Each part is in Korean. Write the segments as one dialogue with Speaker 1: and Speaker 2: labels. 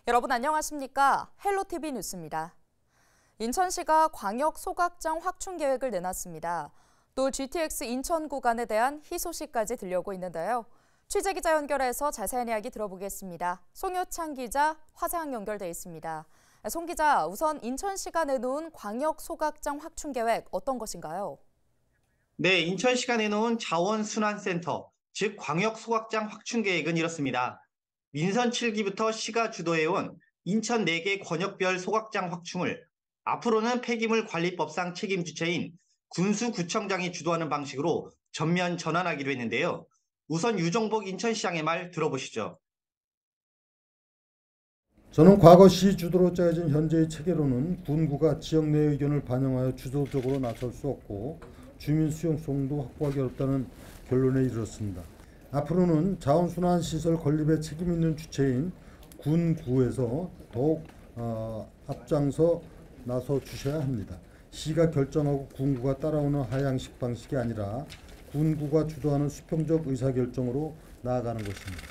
Speaker 1: 여러분 안녕하십니까? 헬로티비 뉴스입니다. 인천시가 광역 소각장 확충 계획을 내놨습니다. 또 GTX 인천 구간에 대한 희소식까지 들려오고 있는데요. 취재기자 연결해서 자세한 이야기 들어보겠습니다. 송효창 기자 화상 연결돼 있습니다. 송 기자, 우선 인천시가 내놓은 광역 소각장 확충 계획 어떤 것인가요?
Speaker 2: 네, 인천시가 내놓은 자원순환센터, 즉 광역 소각장 확충 계획은 이렇습니다. 민선 7기부터 시가 주도해온 인천 4개 권역별 소각장 확충을 앞으로는 폐기물 관리법상 책임 주체인 군수구청장이 주도하는 방식으로 전면 전환하기로 했는데요. 우선 유정복 인천시장의 말 들어보시죠.
Speaker 3: 저는 과거 시 주도로 짜여진 현재의 체계로는 군구가 지역 내 의견을 반영하여 주도적으로 나설 수 없고 주민 수용성도 확보하기 어렵다는 결론에 이르렀습니다. 앞으로는 자원순환시설 건립에 책임 있는 주체인 군구에서 더욱 앞장서 나서 주셔야 합니다. 시가 결정하고 군구가 따라오는 하향식 방식이 아니라 군구가 주도하는 수평적 의사결정으로 나아가는 것입니다.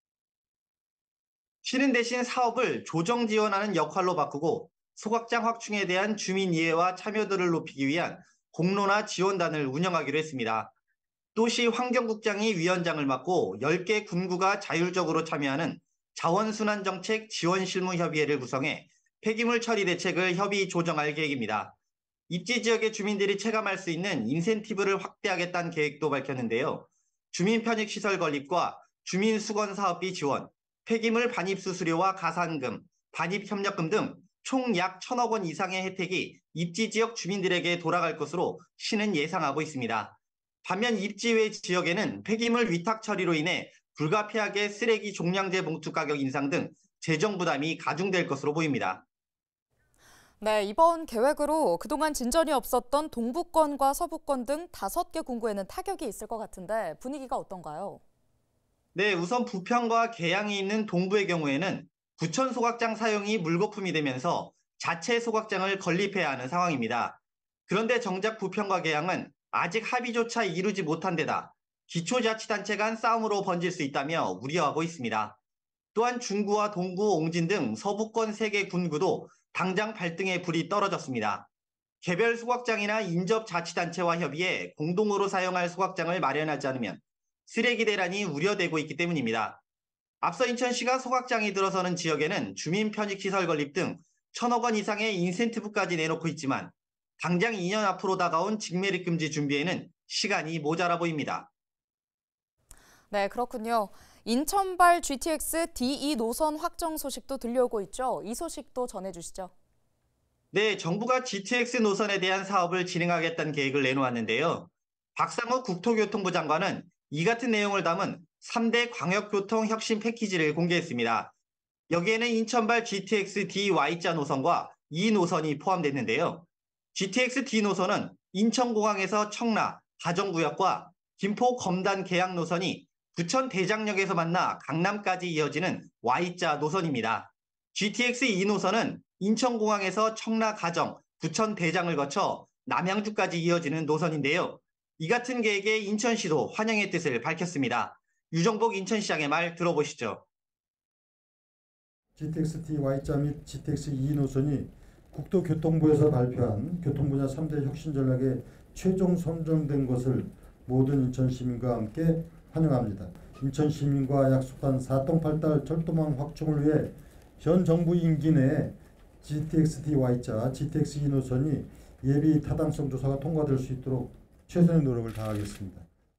Speaker 2: 시는 대신 사업을 조정 지원하는 역할로 바꾸고 소각장 확충에 대한 주민 이해와 참여도를 높이기 위한 공로나 지원단을 운영하기로 했습니다. 또 시 환경국장이 위원장을 맡고 10개 군구가 자율적으로 참여하는 자원순환정책 지원실무협의회를 구성해 폐기물 처리 대책을 협의 조정할 계획입니다. 입지 지역의 주민들이 체감할 수 있는 인센티브를 확대하겠다는 계획도 밝혔는데요. 주민편익시설 건립과 주민수건사업비 지원, 폐기물 반입수수료와 가산금, 반입협력금 등 총 약 1,000억 원 이상의 혜택이 입지 지역 주민들에게 돌아갈 것으로 시는 예상하고 있습니다. 반면 입지 외 지역에는 폐기물 위탁 처리로 인해 불가피하게 쓰레기 종량제 봉투 가격 인상 등 재정 부담이 가중될 것으로 보입니다.
Speaker 1: 네, 이번 계획으로 그동안 진전이 없었던 동부권과 서부권 등 5개 군구에는 타격이 있을 것 같은데 분위기가 어떤가요?
Speaker 2: 네, 우선 부평과 계양이 있는 동부의 경우에는 부천 소각장 사용이 물거품이 되면서 자체 소각장을 건립해야 하는 상황입니다. 그런데 정작 부평과 계양은 아직 합의조차 이루지 못한 데다 기초자치단체 간 싸움으로 번질 수 있다며 우려하고 있습니다. 또한 중구와 동구, 옹진 등 서부권 3개 군구도 당장 발등에 불이 떨어졌습니다. 개별 소각장이나 인접자치단체와 협의해 공동으로 사용할 소각장을 마련하지 않으면 쓰레기 대란이 우려되고 있기 때문입니다. 앞서 인천시가 소각장이 들어서는 지역에는 주민 편익시설 건립 등 1,000억 원 이상의 인센티브까지 내놓고 있지만 당장 2년 앞으로 다가온 직매립 금지 준비에는 시간이 모자라 보입니다.
Speaker 1: 네, 그렇군요. 인천발 GTX D2 노선 확정 소식도 들려오고 있죠. 이 소식도 전해주시죠.
Speaker 2: 네, 정부가 GTX 노선에 대한 사업을 진행하겠다는 계획을 내놓았는데요. 박상욱 국토교통부 장관은 이 같은 내용을 담은 3대 광역교통 혁신 패키지를 공개했습니다. 여기에는 인천발 GTX DY자 노선과 이 노선이 포함됐는데요. GTX D 노선은 인천공항에서 청라, 가정구역과 김포 검단 계양 노선이 부천 대장역에서 만나 강남까지 이어지는 Y자 노선입니다. GTX E 노선은 인천공항에서 청라 가정, 부천 대장을 거쳐 남양주까지 이어지는 노선인데요. 이 같은 계획에 인천시도 환영의 뜻을 밝혔습니다. 유정복 인천시장의 말 들어보시죠.
Speaker 3: GTX-T Y자 및 GTX-E 노선이 국토교통부에서 발표한 교통분야 3대 혁신 전략에 최종 선정된 것을 모든 인천 시민과 함께 환영합니다. 인천 시민과 약속한 4동8달 철도망 확충을 위해 현 정부 임기 내에 GTX-T Y자, GTX-E 노선이 예비 타당성 조사가 통과될 수 있도록 최선의 노력을 다하겠습니다.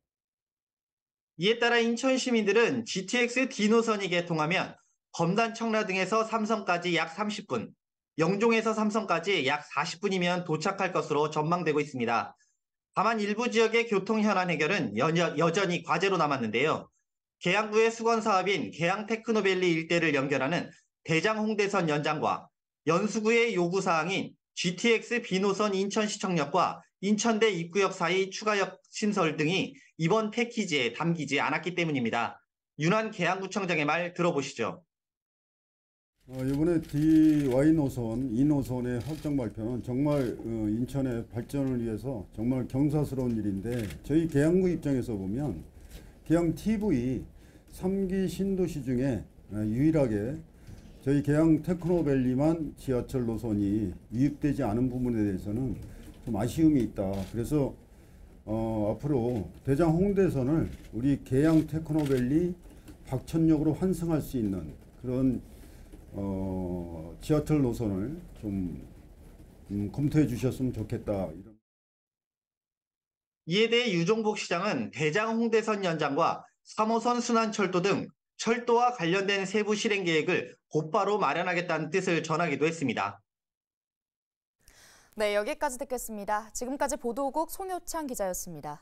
Speaker 2: 이에 따라 인천 시민들은 GTX D 노선이 개통하면 검단 청라 등에서 삼성까지 약 30분, 영종에서 삼성까지 약 40분이면 도착할 것으로 전망되고 있습니다. 다만 일부 지역의 교통 현안 해결은 여전히 과제로 남았는데요. 계양구의 수건 사업인 계양 테크노밸리 일대를 연결하는 대장 홍대선 연장과 연수구의 요구 사항인 GTX B노선 인천시청역과 인천대 입구역 사이 추가역 신설 등이 이번 패키지에 담기지 않았기 때문입니다. 윤환 계양구청장의 말 들어보시죠.
Speaker 4: 이번에 DY 노선, E 노선의 확정 발표는 정말 인천의 발전을 위해서 정말 경사스러운 일인데 저희 계양구 입장에서 보면 계양 TV 3기 신도시 중에 유일하게 저희 계양 테크노밸리만 지하철 노선이 유입되지 않은 부분에 대해서는 좀 아쉬움이 있다. 그래서 앞으로 대장 홍대선을 우리 계양 테크노밸리 박천역으로 환승할 수 있는 그런 지하철 노선을 좀 검토해 주셨으면 좋겠다.
Speaker 2: 이에 대해 유종복 시장은 대장 홍대선 연장과 3호선 순환철도 등 철도와 관련된 세부 실행 계획을 곧바로 마련하겠다는 뜻을 전하기도 했습니다.
Speaker 1: 네, 여기까지 듣겠습니다. 지금까지 보도국 송효창 기자였습니다.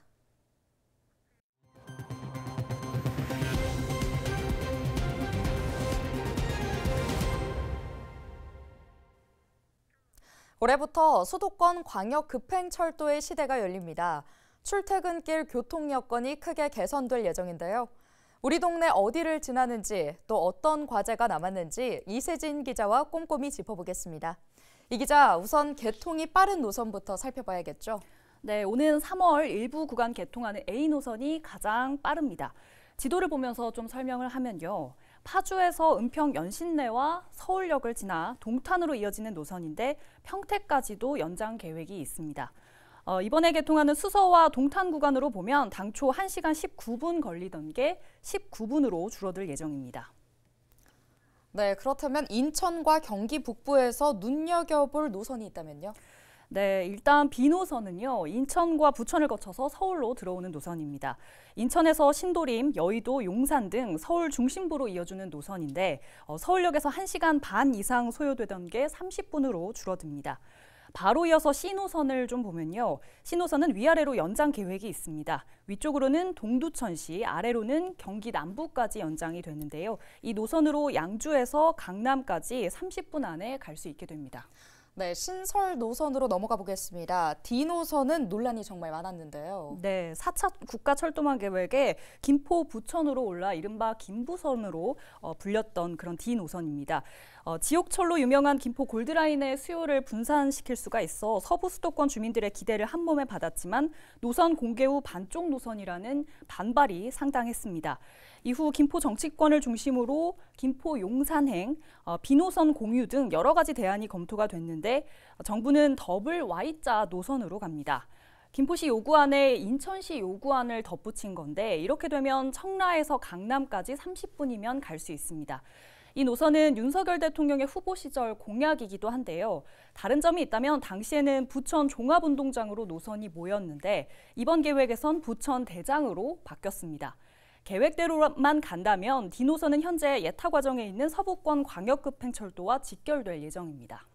Speaker 1: 올해부터 수도권 광역 급행철도의 시대가 열립니다. 출퇴근길 교통 여건이 크게 개선될 예정인데요. 우리 동네 어디를 지나는지 또 어떤 과제가 남았는지 이세진 기자와 꼼꼼히 짚어보겠습니다. 이 기자, 우선 개통이 빠른 노선부터 살펴봐야겠죠?
Speaker 5: 네, 오는 3월 일부 구간 개통하는 A 노선이 가장 빠릅니다. 지도를 보면서 좀 설명을 하면요. 파주에서 은평 연신내와 서울역을 지나 동탄으로 이어지는 노선인데 평택까지도 연장 계획이 있습니다. 이번에 개통하는 수서와 동탄 구간으로 보면 당초 1시간 19분 걸리던 게 19분으로 줄어들 예정입니다.
Speaker 1: 네, 그렇다면 인천과 경기 북부에서 눈여겨볼 노선이 있다면요?
Speaker 5: 네, 일단 B노선은요, 인천과 부천을 거쳐서 서울로 들어오는 노선입니다. 인천에서 신도림, 여의도, 용산 등 서울 중심부로 이어주는 노선인데 서울역에서 1시간 반 이상 소요되던 게 30분으로 줄어듭니다. 바로 이어서 C노선을 좀 보면요. C노선은 위아래로 연장 계획이 있습니다. 위쪽으로는 동두천시, 아래로는 경기 남부까지 연장이 되는데요. 이 노선으로 양주에서 강남까지 30분 안에 갈 수 있게 됩니다.
Speaker 1: 네, 신설 노선으로 넘어가 보겠습니다. D노선은 논란이 정말 많았는데요.
Speaker 5: 네, 4차 국가철도망 계획에 김포 부천으로 올라 이른바 김부선으로 불렸던 그런 D노선입니다. 지옥철로 유명한 김포 골드라인의 수요를 분산시킬 수가 있어 서부 수도권 주민들의 기대를 한 몸에 받았지만 노선 공개 후 반쪽 노선이라는 반발이 상당했습니다. 이후 김포 정치권을 중심으로 김포 용산행, B노선 공유 등 여러 가지 대안이 검토가 됐는데 정부는 더블 Y자 노선으로 갑니다. 김포시 요구안에 인천시 요구안을 덧붙인 건데 이렇게 되면 청라에서 강남까지 30분이면 갈 수 있습니다. 이 노선은 윤석열 대통령의 후보 시절 공약이기도 한데요. 다른 점이 있다면 당시에는 부천 종합운동장으로 노선이 모였는데 이번 계획에선 부천 대장으로 바뀌었습니다. 계획대로만 간다면 D노선은 현재 예타 과정에 있는 서부권 광역급행철도와 직결될 예정입니다.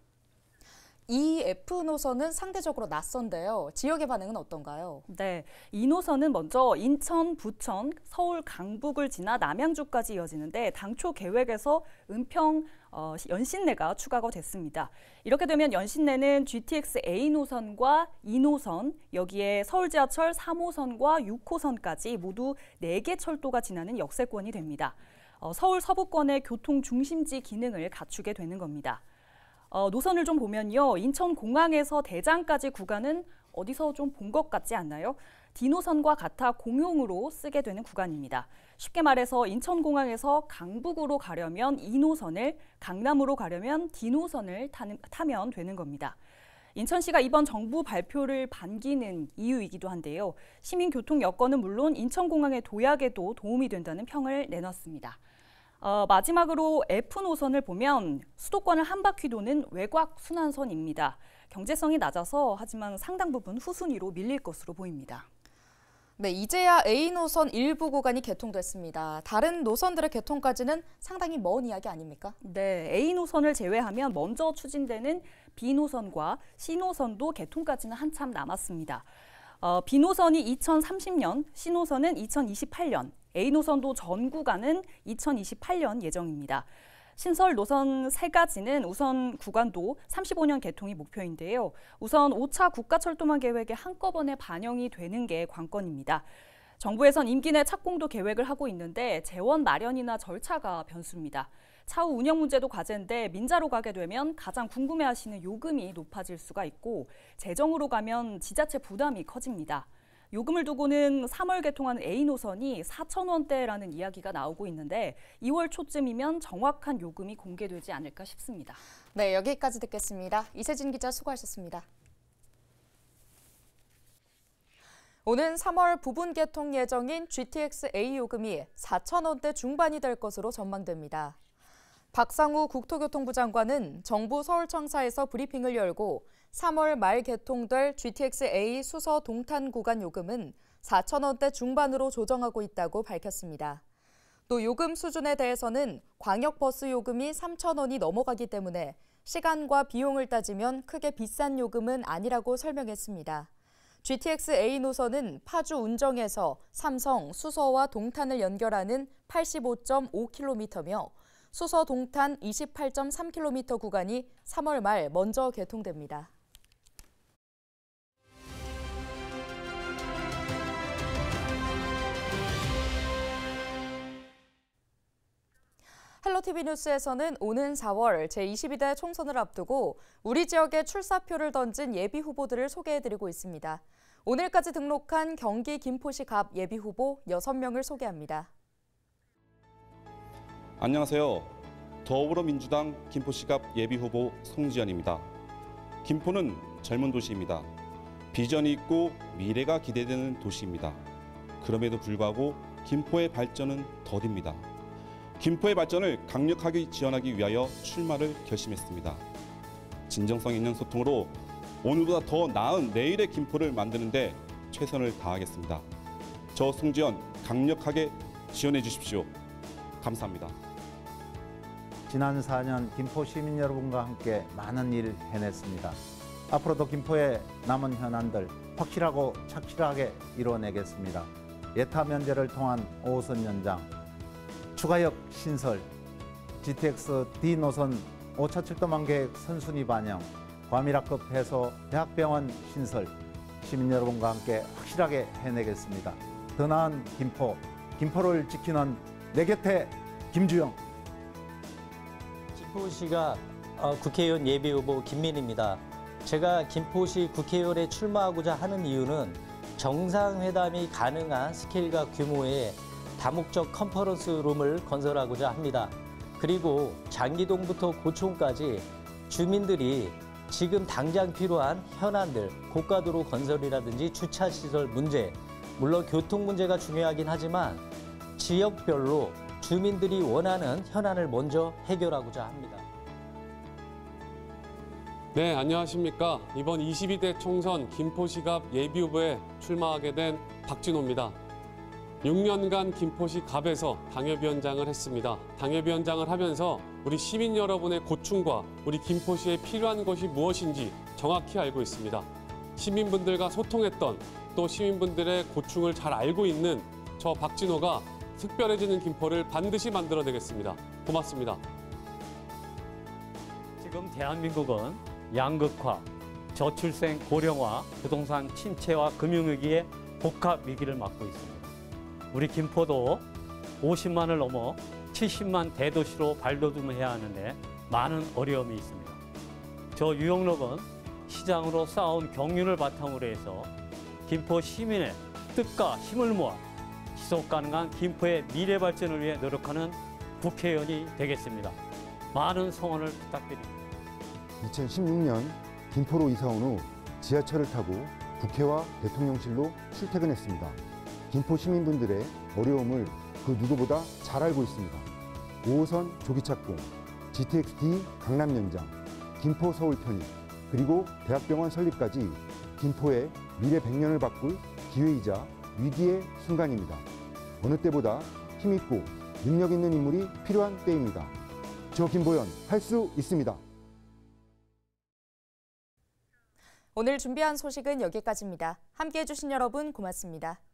Speaker 1: 이 F노선은 상대적으로 낯선데요. 지역의 반응은 어떤가요?
Speaker 5: 네, 이 노선은 먼저 인천, 부천, 서울 강북을 지나 남양주까지 이어지는데 당초 계획에서 은평, 연신내가 추가가 됐습니다. 이렇게 되면 연신내는 GTX A 노선과 2노선, 여기에 서울 지하철 3호선과 6호선까지 모두 4개 철도가 지나는 역세권이 됩니다. 서울 서부권의 교통 중심지 기능을 갖추게 되는 겁니다. 노선을 좀 보면요. 인천공항에서 대장까지 구간은 어디서 좀 본 것 같지 않나요? D노선과 같아 공용으로 쓰게 되는 구간입니다. 쉽게 말해서 인천공항에서 강북으로 가려면 2노선을, 강남으로 가려면 D노선을 타면 되는 겁니다. 인천시가 이번 정부 발표를 반기는 이유이기도 한데요. 시민 교통 여건은 물론 인천공항의 도약에도 도움이 된다는 평을 내놨습니다. 마지막으로 F노선을 보면 수도권을 한 바퀴 도는 외곽 순환선입니다. 경제성이 낮아서 하지만 상당 부분 후순위로 밀릴 것으로 보입니다.
Speaker 1: 네, 이제야 A노선 일부 구간이 개통됐습니다. 다른 노선들의 개통까지는 상당히 먼 이야기 아닙니까?
Speaker 5: 네, A노선을 제외하면 먼저 추진되는 B노선과 C노선도 개통까지는 한참 남았습니다. B노선이 2030년, C노선은 2028년, A노선도 전 구간은 2028년 예정입니다. 신설 노선 3가지는 우선 구간도 35년 개통이 목표인데요. 우선 5차 국가철도망 계획에 한꺼번에 반영이 되는 게 관건입니다. 정부에선 임기 내 착공도 계획을 하고 있는데 재원 마련이나 절차가 변수입니다. 차후 운영 문제도 과제인데 민자로 가게 되면 가장 궁금해하시는 요금이 높아질 수가 있고 재정으로 가면 지자체 부담이 커집니다. 요금을 두고는 3월 개통한 A 노선이 4,000원대라는 이야기가 나오고 있는데 2월 초쯤이면 정확한 요금이 공개되지 않을까 싶습니다.
Speaker 1: 네, 여기까지 듣겠습니다. 이세진 기자 수고하셨습니다. 오는 3월 부분 개통 예정인 GTX A 요금이 4,000원대 중반이 될 것으로 전망됩니다. 박상우 국토교통부 장관은 정부 서울청사에서 브리핑을 열고 3월 말 개통될 GTX A 수서 동탄 구간 요금은 4,000원대 중반으로 조정하고 있다고 밝혔습니다. 또 요금 수준에 대해서는 광역버스 요금이 3,000원이 넘어가기 때문에 시간과 비용을 따지면 크게 비싼 요금은 아니라고 설명했습니다. GTX A 노선은 파주 운정에서 삼성, 수서와 동탄을 연결하는 85.5km며 수서 동탄 28.3km 구간이 3월 말 먼저 개통됩니다. 헬로티비 뉴스에서는 오는 4월 제22대 총선을 앞두고 우리 지역에 출사표를 던진 예비 후보들을 소개해드리고 있습니다. 오늘까지 등록한 경기 김포시 갑 예비 후보 6명을 소개합니다.
Speaker 6: 안녕하세요. 더불어민주당 김포시갑 예비후보 송지연입니다. 김포는 젊은 도시입니다. 비전이 있고 미래가 기대되는 도시입니다. 그럼에도 불구하고 김포의 발전은 더딥니다. 김포의 발전을 강력하게 지원하기 위하여 출마를 결심했습니다. 진정성 있는 소통으로 오늘보다 더 나은 내일의 김포를 만드는 데 최선을 다하겠습니다. 저 송지연 강력하게 지원해 주십시오. 감사합니다.
Speaker 7: 지난 4년 김포 시민 여러분과 함께 많은 일 해냈습니다. 앞으로도 김포의 남은 현안들 확실하고 착실하게 이뤄내겠습니다. 예타 면제를 통한 5호선 연장, 추가역 신설, GTX D 노선 5차 7도만 계획 선순위 반영, 과밀학급 해소, 대학병원 신설, 시민 여러분과 함께 확실하게 해내겠습니다. 더 나은 김포, 김포를 지키는 내 곁에 김주영.
Speaker 8: 김포시가 국회의원 예비후보 김민희입니다. 제가 김포시 국회의원에 출마하고자 하는 이유는 정상회담이 가능한 스케일과 규모의 다목적 컨퍼런스룸을 건설하고자 합니다. 그리고 장기동부터 고촌까지 주민들이 지금 당장 필요한 현안들, 고가도로 건설이라든지 주차시설 문제, 물론 교통 문제가 중요하긴 하지만 지역별로 주민들이 원하는 현안을 먼저 해결하고자 합니다.
Speaker 9: 네, 안녕하십니까. 이번 22대 총선 김포시갑 예비후보에 출마하게 된 박진호입니다. 6년간 김포시 갑에서 당협위원장을 했습니다. 당협위원장을 하면서 우리 시민 여러분의 고충과 우리 김포시에 필요한 것이 무엇인지 정확히 알고 있습니다. 시민분들과 소통했던 또 시민분들의 고충을 잘 알고 있는 저 박진호가 특별해지는 김포를 반드시 만들어내겠습니다. 고맙습니다.
Speaker 10: 지금 대한민국은 양극화, 저출생 고령화, 부동산 침체와 금융위기의 복합 위기를 맞고 있습니다. 우리 김포도 50만을 넘어 70만 대도시로 발돋움해야 하는데 많은 어려움이 있습니다. 저 유영록은 시장으로 쌓아온 경륜을 바탕으로 해서 김포 시민의 뜻과 힘을 모아 지속 가능한 김포의 미래 발전을 위해 노력하는 국회의원이 되겠습니다. 많은 성원을 부탁드립니다.
Speaker 11: 2016년 김포로 이사온 후 지하철을 타고 국회와 대통령실로 출퇴근했습니다. 김포 시민분들의 어려움을 그 누구보다 잘 알고 있습니다. 5호선 조기 착공, GTX-D 강남 연장, 김포 서울 편입, 그리고 대학병원 설립까지 김포의 미래 100년을 바꿀 기회이자 위기의 순간입니다. 어느 때보다 힘있고 능력 있는 인물이 필요한 때입니다. 저 김보연 할 수 있습니다.
Speaker 1: 오늘 준비한 소식은 여기까지입니다. 함께해 주신 여러분 고맙습니다.